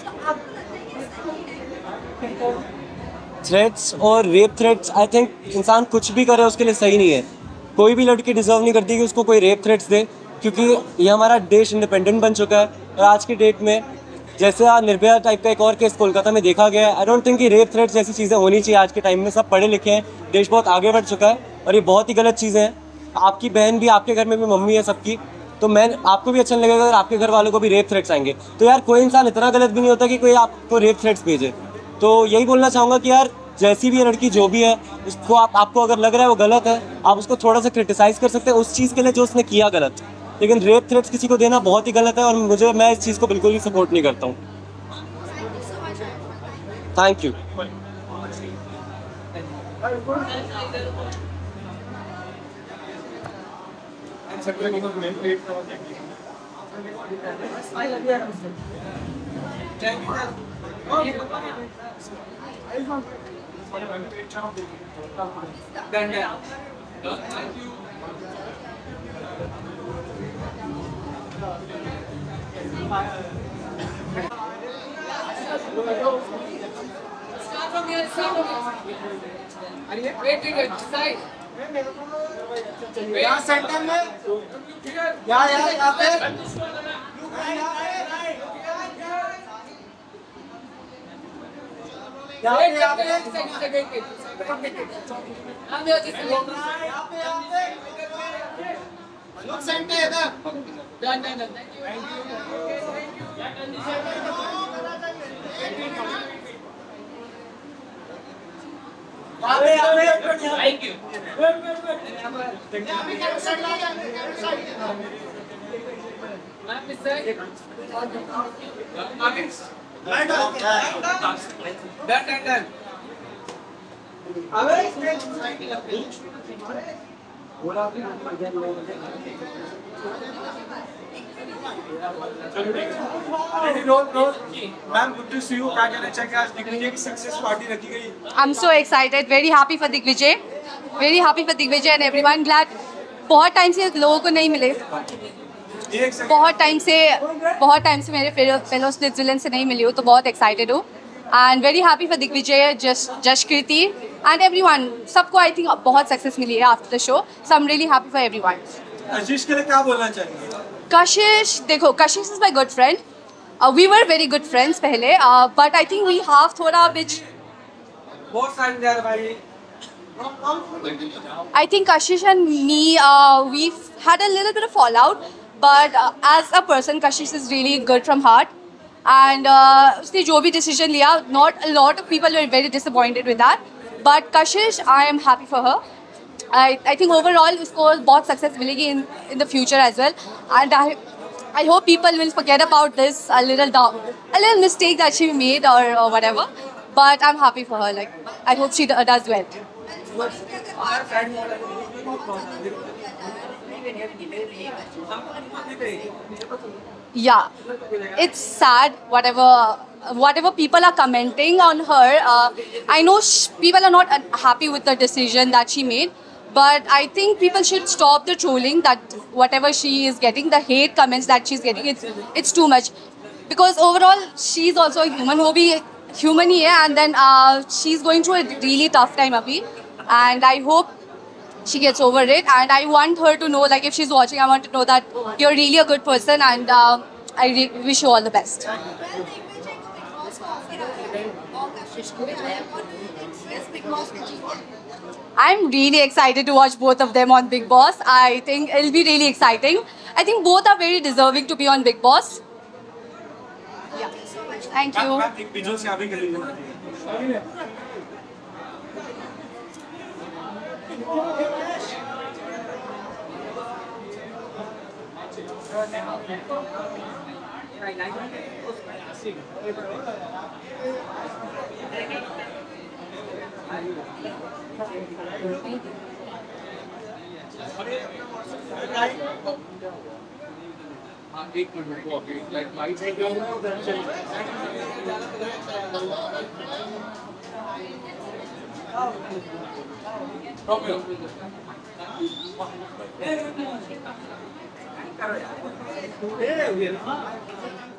Threats और रेप थ्रेट्स आई थिंक इंसान कुछ भी करे उसके लिए सही नहीं है। कोई भी लड़की डिजर्व नहीं करती कि उसको कोई रेप थ्रेट्स दे, क्योंकि ये हमारा देश इंडिपेंडेंट बन चुका है और आज की डेट में जैसे आज निर्भया टाइप का एक और केस कोलकाता में देखा गया है, आई डोंट थिंक कि रेप थ्रेट्स जैसी चीज़ें होनी चाहिए। आज के टाइम में सब पढ़े लिखे हैं, देश बहुत आगे बढ़ चुका है और ये बहुत ही गलत चीज़ें हैं। आपकी बहन भी, आपके घर में भी मम्मी है सबकी, तो मैं आपको भी अच्छा नहीं लगेगा अगर आपके घर वालों को भी रेप थ्रेट्स आएंगे। तो यार कोई इंसान इतना गलत भी नहीं होता कि कोई आपको रेप थ्रेट्स भेजे। तो यही बोलना चाहूँगा कि यार जैसी भी है लड़की जो भी है उसको आप आपको अगर लग रहा है वो गलत है आप उसको थोड़ा सा क्रिटिसाइज कर सकते हैं उस चीज़ के लिए जो उसने किया गलत, लेकिन रेप थ्रेट्स किसी को देना बहुत ही गलत है और मुझे मैं इस चीज़ को बिल्कुल भी सपोर्ट नहीं करता हूँ। Thank you. यहाँ सेंटर में यहाँ यहाँ यहाँ पे यहाँ पे लोग सेंटर इधर done done done thank you ma'am good to see you, क्या कहना चाहेंगे आज दिग्विजय की सक्सेस पार्टी रखी गई? I'm so excited, very happy for Digvijay, very happy for Digvijay and everyone. Glad बहुत टाइम से लोगों को नहीं मिले, बहुत टाइम से बहुत टाइम से मेरे फेलो स्विट्जरलैंड से नहीं मिली हूँ, तो बहुत एक्साइटेड हूँ and very happy for Digvijay, just जश कृति एंड एवरीवन. सबको आई थिंक बहुत सक्सेस मिली है after the show, so I am really happy for everyone. Ashish के लिए क्या बोलना चाहेंगे? कशिश, देखो Kashish is my good friend, we were very good friends पहले, but I think we have थोड़ा विच बहुत सारे भाई. I think Kashish and me, uh, we've had a little bit of fallout, but uh, as a person, Kashish is really good from heart. And uh, उसने जो भी decision लिया, not a lot of people were very disappointed with that. But Kashish, I am happy for her. I I think overall उसको बहुत success मिलेगी in in the future as well. And I I hope people will forget about this a little down, a little mistake that she made or, or whatever. But I'm happy for her. Like I hope she does well. Yeah, it's sad. Whatever, whatever people are commenting on her, uh, I know sh people are not happy with the decision that she made. But I think people should stop the trolling. That whatever she is getting, the hate comments that she's getting, it's it's too much. Because overall, she's also a human. वो भी human ही है, and then uh, she's going through a really tough time अभी. And I hope she gets over it. And I want her to know, like if she's watching, I want to know that you're really a good person, and uh, I re wish you all the best. I'm really excited to watch both of them on Big Boss. I think it'll be really exciting. I think both are very deserving to be on Big Boss. Yeah. Thank you. एक minute को अभी like mic में जो problem